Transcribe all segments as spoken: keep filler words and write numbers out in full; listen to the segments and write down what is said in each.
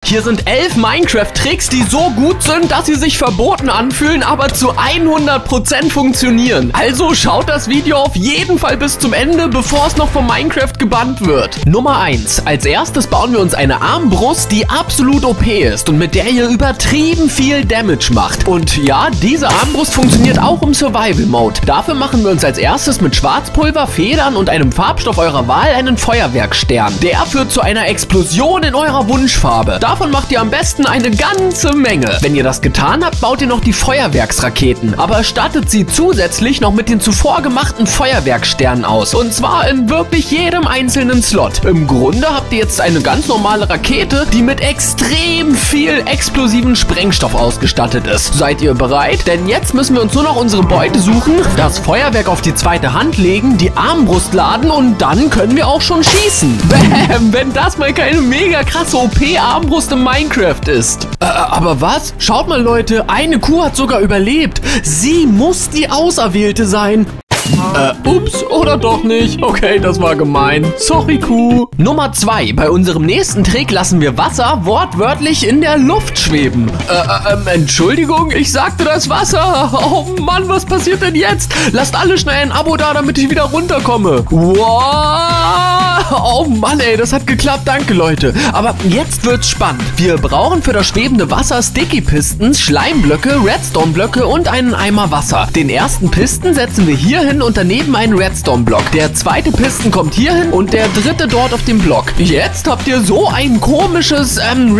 Hier sind elf Minecraft-Tricks, die so gut sind, dass sie sich verboten anfühlen, aber zu hundert Prozent funktionieren. Also schaut das Video auf jeden Fall bis zum Ende, bevor es noch von Minecraft gebannt wird. Nummer eins. Als erstes bauen wir uns eine Armbrust, die absolut O P ist und mit der ihr übertrieben viel Damage macht. Und ja, diese Armbrust funktioniert auch im Survival-Mode. Dafür machen wir uns als erstes mit Schwarzpulver, Federn und einem Farbstoff eurer Wahl einen Feuerwerkstern. Der führt zu einer Explosion in eurer Wunschfarbe. Davon macht ihr am besten eine ganze Menge. Wenn ihr das getan habt, baut ihr noch die Feuerwerksraketen, aber stattet sie zusätzlich noch mit den zuvor gemachten Feuerwerksternen aus. Und zwar in wirklich jedem einzelnen Slot. Im Grunde habt ihr jetzt eine ganz normale Rakete, die mit extrem viel explosiven Sprengstoff ausgestattet ist. Seid ihr bereit? Denn jetzt müssen wir uns nur noch unsere Beute suchen, das Feuerwerk auf die zweite Hand legen, die Armbrust laden und dann können wir auch schon schießen. Bäm, wenn das mal keine mega krasse O P-Armbrust in Minecraft ist. Äh, aber was? Schaut mal, Leute, eine Kuh hat sogar überlebt. Sie muss die Auserwählte sein. Äh, ups, oder doch nicht? Okay, das war gemein. Sorry, Kuh. Nummer zwei. Bei unserem nächsten Trick lassen wir Wasser wortwörtlich in der Luft schweben. Äh, ähm, Entschuldigung, ich sagte das Wasser. Oh Mann, was passiert denn jetzt? Lasst alle schnell ein Abo da, damit ich wieder runterkomme. Wow. Oh Mann, ey, das hat geklappt. Danke, Leute. Aber jetzt wird's spannend. Wir brauchen für das schwebende Wasser Sticky Pistons, Schleimblöcke, Redstone-Blöcke und einen Eimer Wasser. Den ersten Piston setzen wir hier hin und daneben einen Redstone-Block. Der zweite Piston kommt hier hin und der dritte dort auf dem Block. Jetzt habt ihr so ein komisches ähm,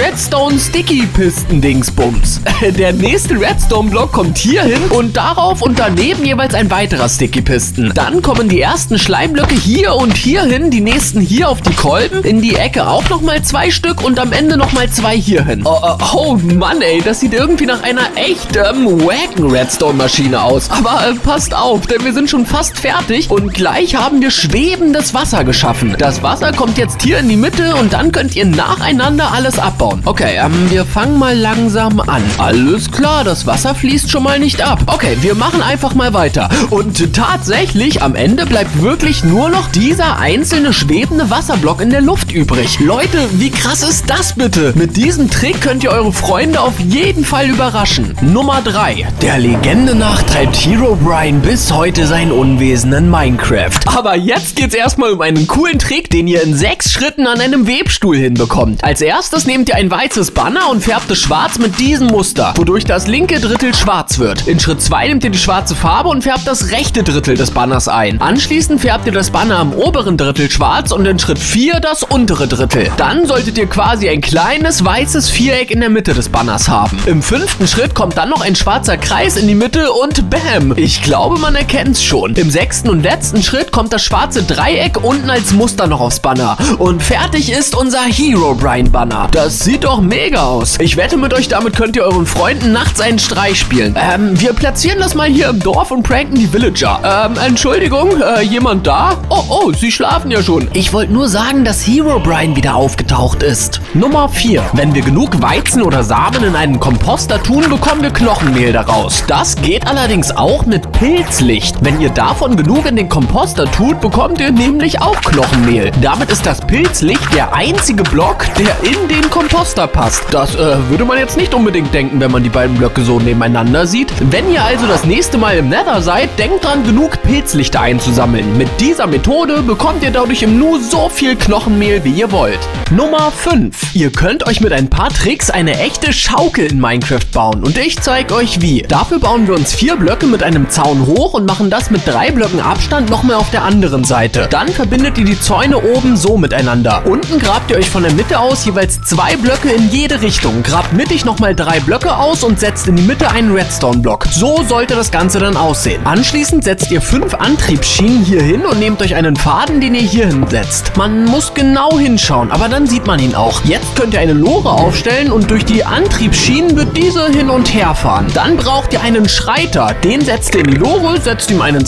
Redstone-Sticky-Piston-Dingsbums. Der nächste Redstone-Block kommt hier hin und darauf und daneben jeweils ein weiterer Sticky-Piston. Dann kommen die ersten Schleimblöcke hier und hier hin, die nächsten hier auf die Kolben, in die Ecke auch nochmal zwei Stück und am Ende nochmal zwei hier hin. Oh, oh, oh Mann, ey, das sieht irgendwie nach einer echt ähm, wacken Redstone-Maschine aus. Aber äh, passt auf, denn wir sind schon fast fertig und gleich haben wir schwebendes Wasser geschaffen. Das Wasser kommt jetzt hier in die Mitte und dann könnt ihr nacheinander alles abbauen. Okay, ähm, wir fangen mal langsam an. Alles klar, das Wasser fließt schon mal nicht ab. Okay, wir machen einfach mal weiter. Und tatsächlich, am Ende bleibt wirklich nur noch dieser einzelne schwebende Wasserblock in der Luft übrig. Leute, wie krass ist das bitte? Mit diesem Trick könnt ihr eure Freunde auf jeden Fall überraschen. Nummer drei. Der Legende nach treibt Herobrine bis heute sein Unwesen in Minecraft. Aber jetzt geht's erstmal um einen coolen Trick, den ihr in sechs Schritten an einem Webstuhl hinbekommt. Als erstes nehmt ihr ein weißes Banner und färbt es schwarz mit diesem Muster, wodurch das linke Drittel schwarz wird. In Schritt zwei nehmt ihr die schwarze Farbe und färbt das rechte Drittel des Banners ein. Anschließend färbt ihr das Banner am oberen Drittel schwarz und in Schritt vier das untere Drittel. Dann solltet ihr quasi ein kleines weißes Viereck in der Mitte des Banners haben. Im fünften Schritt kommt dann noch ein schwarzer Kreis in die Mitte und bam! Ich glaube, man erkennt's schon. Im sechsten und letzten Schritt kommt das schwarze Dreieck unten als Muster noch aufs Banner. Und fertig ist unser Herobrine-Banner. Das sieht doch mega aus. Ich wette mit euch, damit könnt ihr euren Freunden nachts einen Streich spielen. Ähm, wir platzieren das mal hier im Dorf und pranken die Villager. Ähm, Entschuldigung, äh, jemand da? Oh, oh, sie schlafen ja schon. Ich wollte nur sagen, dass Herobrine wieder aufgetaucht ist. Nummer vier. Wenn wir genug Weizen oder Samen in einen Komposter tun, bekommen wir Knochenmehl daraus. Das geht allerdings auch mit Pilzlicht. Wenn ihr davon genug in den Komposter tut, bekommt ihr nämlich auch Knochenmehl. Damit ist das Pilzlicht der einzige Block, der in den Komposter passt. Das äh, würde man jetzt nicht unbedingt denken, wenn man die beiden Blöcke so nebeneinander sieht. Wenn ihr also das nächste Mal im Nether seid, denkt dran, genug Pilzlichter einzusammeln. Mit dieser Methode bekommt ihr dadurch im Nu so viel Knochenmehl, wie ihr wollt. Nummer fünf. Ihr könnt euch mit ein paar Tricks eine echte Schaukel in Minecraft bauen und ich zeige euch wie. Dafür bauen wir uns vier Blöcke mit einem Zaun hoch und machen das mit drei Blöcken Abstand nochmal auf der anderen Seite. Dann verbindet ihr die Zäune oben so miteinander. Unten grabt ihr euch von der Mitte aus jeweils zwei Blöcke in jede Richtung. Grabt mittig nochmal drei Blöcke aus und setzt in die Mitte einen Redstone-Block. So sollte das Ganze dann aussehen. Anschließend setzt ihr fünf Antriebsschienen hier hin und nehmt euch einen Faden, den ihr hier hinsetzt. Man muss genau hinschauen, aber dann sieht man ihn auch. Jetzt könnt ihr eine Lore aufstellen und durch die Antriebsschienen wird diese hin und her fahren. Dann braucht ihr einen Schreiter. Den setzt ihr in die Lore, setzt ihm einen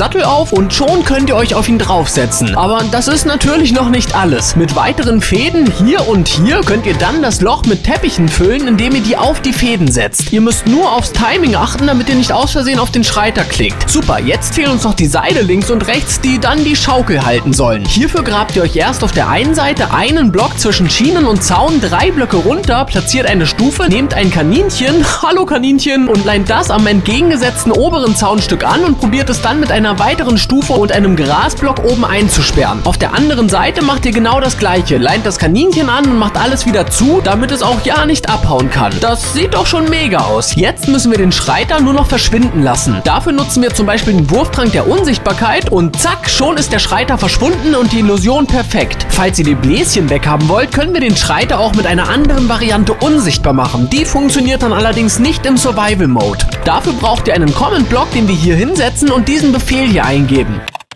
Sattel auf und schon könnt ihr euch auf ihn draufsetzen. Aber das ist natürlich noch nicht alles. Mit weiteren Fäden hier und hier könnt ihr dann das Loch mit Teppichen füllen, indem ihr die auf die Fäden setzt. Ihr müsst nur aufs Timing achten, damit ihr nicht aus Versehen auf den Schreiter klickt. Super, jetzt fehlen uns noch die Seile links und rechts, die dann die Schaukel halten sollen. Hierfür grabt ihr euch erst auf der einen Seite einen Block zwischen Schienen und Zaun, drei Blöcke runter, platziert eine Stufe, nehmt ein Kaninchen, hallo Kaninchen, und leint das am entgegengesetzten oberen Zaunstück an und probiert es dann mit einer weiteren Stufe und einem Grasblock oben einzusperren. Auf der anderen Seite macht ihr genau das gleiche, leint das Kaninchen an und macht alles wieder zu, damit es auch ja nicht abhauen kann. Das sieht doch schon mega aus. Jetzt müssen wir den Schreiter nur noch verschwinden lassen. Dafür nutzen wir zum Beispiel den Wurftrank der Unsichtbarkeit und zack, schon ist der Schreiter verschwunden und die Illusion perfekt. Falls ihr die Bläschen weghaben wollt, können wir den Schreiter auch mit einer anderen Variante unsichtbar machen. Die funktioniert dann allerdings nicht im Survival Mode. Dafür braucht ihr einen Comment-Block, den wir hier hinsetzen und diesen Befehl hier eingeben.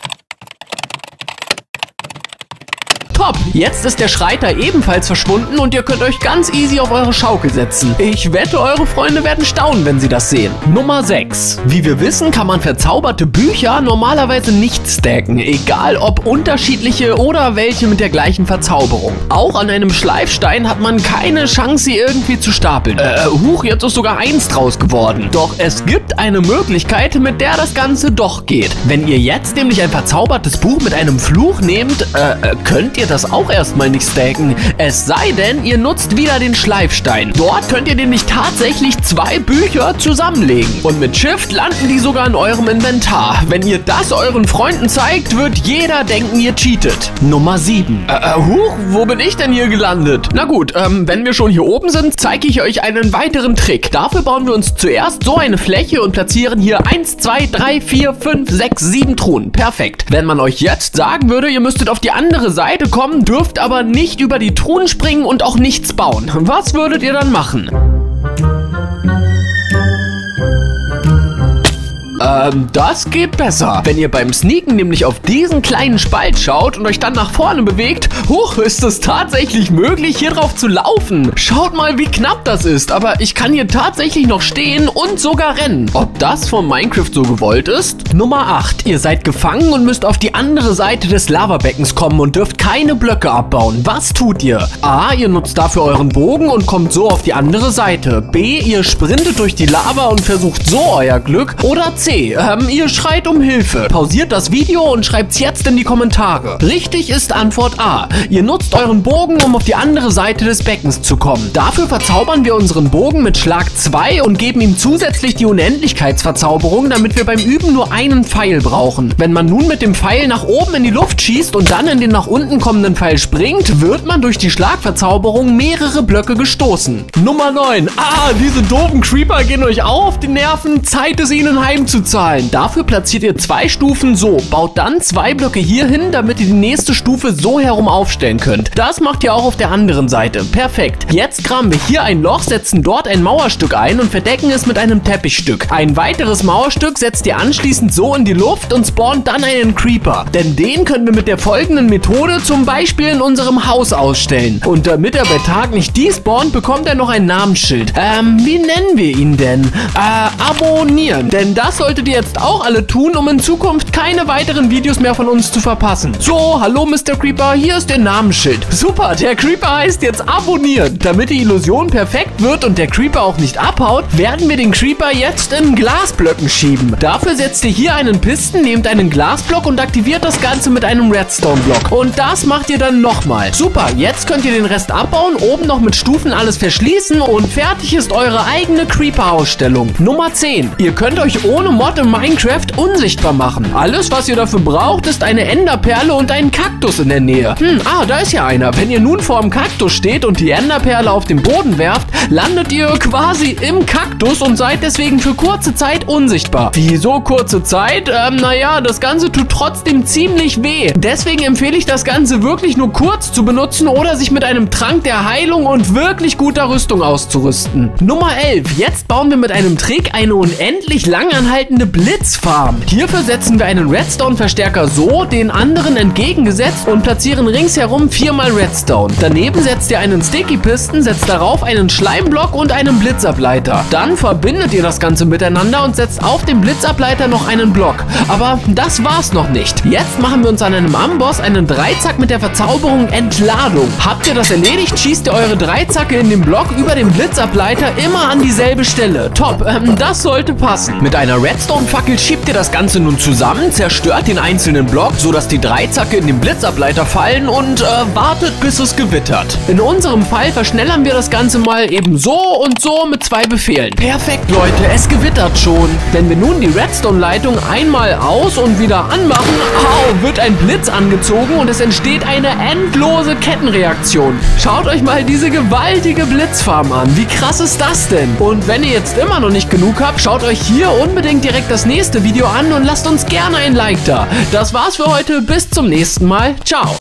Top! Jetzt ist der Schreiter ebenfalls verschwunden und ihr könnt euch ganz easy auf eure Schaukel setzen. Ich wette, eure Freunde werden staunen, wenn sie das sehen. Nummer sechs. Wie wir wissen, kann man verzauberte Bücher normalerweise nicht stacken, egal ob unterschiedliche oder welche mit der gleichen Verzauberung. Auch an einem Schleifstein hat man keine Chance, sie irgendwie zu stapeln. Äh, huch, jetzt ist sogar eins draus geworden. Doch es gibt eine Möglichkeit, mit der das Ganze doch geht. Wenn ihr jetzt nämlich ein verzaubertes Buch mit einem Fluch nehmt, äh, könnt ihr das auch erstmal nicht stacken. Es sei denn, ihr nutzt wieder den Schleifstein. Dort könnt ihr nämlich tatsächlich zwei Bücher zusammenlegen. Und mit Shift landen die sogar in eurem Inventar. Wenn ihr das euren Freunden zeigt, wird jeder denken, ihr cheatet. Nummer sieben. Äh, äh, huch, wo bin ich denn hier gelandet? Na gut, ähm, wenn wir schon hier oben sind, zeige ich euch einen weiteren Trick. Dafür bauen wir uns zuerst so eine Fläche und platzieren hier eins, zwei, drei, vier, fünf, sechs, sieben Truhen. Perfekt. Wenn man euch jetzt sagen würde, ihr müsstet auf die andere Seite kommen, dürft aber nicht über die Truhen springen und auch nichts bauen. Was würdet ihr dann machen? Ähm, das geht besser. Wenn ihr beim Sneaken nämlich auf diesen kleinen Spalt schaut und euch dann nach vorne bewegt, huch, ist es tatsächlich möglich, hier drauf zu laufen. Schaut mal, wie knapp das ist, aber ich kann hier tatsächlich noch stehen und sogar rennen. Ob das von Minecraft so gewollt ist? Nummer acht. Ihr seid gefangen und müsst auf die andere Seite des Lavabeckens kommen und dürft keine Blöcke abbauen. Was tut ihr? A. Ihr nutzt dafür euren Bogen und kommt so auf die andere Seite. B. Ihr sprintet durch die Lava und versucht so euer Glück. Oder C. Ähm, ihr schreit um Hilfe. Pausiert das Video und schreibt's jetzt in die Kommentare. Richtig ist Antwort A. Ihr nutzt euren Bogen, um auf die andere Seite des Beckens zu kommen. Dafür verzaubern wir unseren Bogen mit Schlag zwei und geben ihm zusätzlich die Unendlichkeitsverzauberung, damit wir beim Üben nur einen Pfeil brauchen. Wenn man nun mit dem Pfeil nach oben in die Luft schießt und dann in den nach unten kommenden Pfeil springt, wird man durch die Schlagverzauberung mehrere Blöcke gestoßen. Nummer neun. Ah, diese doofen Creeper gehen euch auch auf die Nerven. Zeit es ihnen heimzuzahlen. Dafür platziert ihr zwei Stufen so, baut dann zwei Blöcke hier hin, damit ihr die nächste Stufe so herum aufstellen könnt. Das macht ihr auch auf der anderen Seite. Perfekt. Jetzt graben wir hier ein Loch, setzen dort ein Mauerstück ein und verdecken es mit einem Teppichstück. Ein weiteres Mauerstück setzt ihr anschließend so in die Luft und spawnt dann einen Creeper. Denn den können wir mit der folgenden Methode zum Beispiel in unserem Haus ausstellen. Und damit er bei Tag nicht despawnt, bekommt er noch ein Namensschild. Ähm, wie nennen wir ihn denn? Äh, abonnieren. Denn das solltet ihr jetzt auch alle tun, um in Zukunft keine weiteren Videos mehr von uns zu verpassen. So, hallo Mister Creeper, hier ist der Namensschild. Super, der Creeper heißt jetzt abonnieren. Damit die Illusion perfekt wird und der Creeper auch nicht abhaut, werden wir den Creeper jetzt in Glasblöcken schieben. Dafür setzt ihr hier einen Pisten, nehmt einen Glasblock und aktiviert das Ganze mit einem Redstone-Block. Und das macht ihr dann nochmal. Super, jetzt könnt ihr den Rest abbauen, oben noch mit Stufen alles verschließen und fertig ist eure eigene Creeper-Ausstellung. Nummer zehn. Ihr könnt euch ohne Mod in Minecraft unsichtbar machen. Alles, was ihr dafür braucht, ist eine Enderperle und einen Kaktus in der Nähe. Hm, ah, da ist ja einer. Wenn ihr nun vor dem Kaktus steht und die Enderperle auf den Boden werft, landet ihr quasi im Kaktus und seid deswegen für kurze Zeit unsichtbar. Wieso kurze Zeit? Ähm, naja, das Ganze tut trotzdem ziemlich weh. Deswegen empfehle ich das Ganze wirklich nur kurz zu benutzen oder sich mit einem Trank der Heilung und wirklich guter Rüstung auszurüsten. Nummer elf. Jetzt bauen wir mit einem Trick eine unendlich langanhaltende arbeitende Blitzfarm. Hierfür setzen wir einen Redstone-Verstärker so, den anderen entgegengesetzt und platzieren ringsherum viermal Redstone. Daneben setzt ihr einen Sticky-Piston, setzt darauf einen Schleimblock und einen Blitzableiter. Dann verbindet ihr das Ganze miteinander und setzt auf den Blitzableiter noch einen Block. Aber das war's noch nicht. Jetzt machen wir uns an einem Amboss einen Dreizack mit der Verzauberung Entladung. Habt ihr das erledigt, schießt ihr eure Dreizacke in den Block über den Blitzableiter immer an dieselbe Stelle. Top, ähm, das sollte passen. Mit einer Redstone-Fackel schiebt ihr das Ganze nun zusammen, zerstört den einzelnen Block, sodass die Dreizacke in den Blitzableiter fallen und äh, wartet, bis es gewittert. In unserem Fall verschnellern wir das Ganze mal eben so und so mit zwei Befehlen. Perfekt, Leute, es gewittert schon. Wenn wir nun die Redstone-Leitung einmal aus und wieder anmachen, au, wird ein Blitz angezogen und es entsteht eine endlose Kettenreaktion. Schaut euch mal diese gewaltige Blitzfarm an. Wie krass ist das denn? Und wenn ihr jetzt immer noch nicht genug habt, schaut euch hier unbedingt direkt das nächste Video an und lasst uns gerne ein Like da. Das war's für heute. Bis zum nächsten Mal. Ciao.